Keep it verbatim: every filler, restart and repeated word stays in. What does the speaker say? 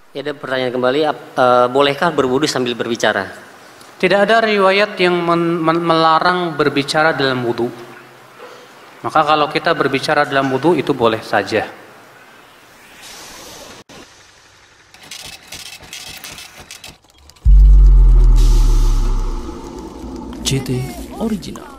Ya, ada pertanyaan kembali, uh, bolehkah berwudu sambil berbicara? Tidak ada riwayat yang men men melarang berbicara dalam wudu. Maka kalau kita berbicara dalam wudu itu boleh saja. C T Original.